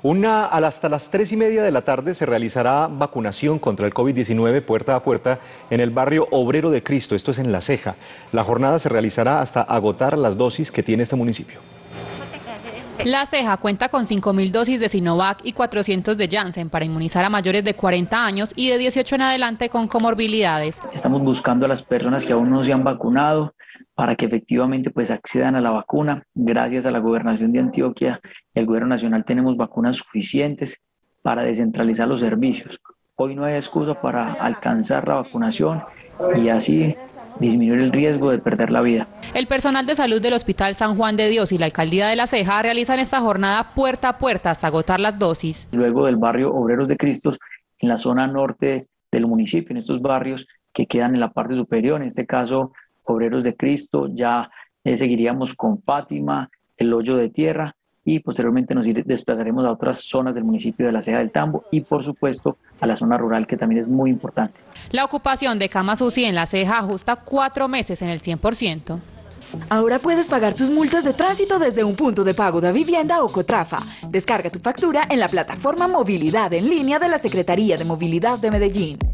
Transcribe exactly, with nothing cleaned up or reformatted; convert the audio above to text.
Una, hasta las tres y media de la tarde se realizará vacunación contra el COVID diecinueve puerta a puerta en el barrio Obrero de Cristo, esto es en La Ceja. La jornada se realizará hasta agotar las dosis que tiene este municipio. La Ceja cuenta con cinco mil dosis de Sinovac y cuatrocientos de Janssen para inmunizar a mayores de cuarenta años y de dieciocho en adelante con comorbilidades. Estamos buscando a las personas que aún no se han vacunado para que efectivamente pues accedan a la vacuna. Gracias a la Gobernación de Antioquia y al Gobierno Nacional tenemos vacunas suficientes para descentralizar los servicios. Hoy no hay excusa para alcanzar la vacunación y así disminuir el riesgo de perder la vida. El personal de salud del Hospital San Juan de Dios y la Alcaldía de La Ceja realizan esta jornada puerta a puerta hasta agotar las dosis. Luego del barrio Obreros de Cristo, en la zona norte del municipio, en estos barrios que quedan en la parte superior, en este caso Obreros de Cristo, ya eh, seguiríamos con Fátima, el Hoyo de Tierra y posteriormente nos desplazaremos a otras zonas del municipio de La Ceja del Tambo y por supuesto a la zona rural, que también es muy importante. La ocupación de camas U C I en La Ceja ajusta cuatro meses en el cien por ciento. Ahora puedes pagar tus multas de tránsito desde un punto de pago de vivienda o Cotrafa. Descarga tu factura en la plataforma Movilidad en línea de la Secretaría de Movilidad de Medellín.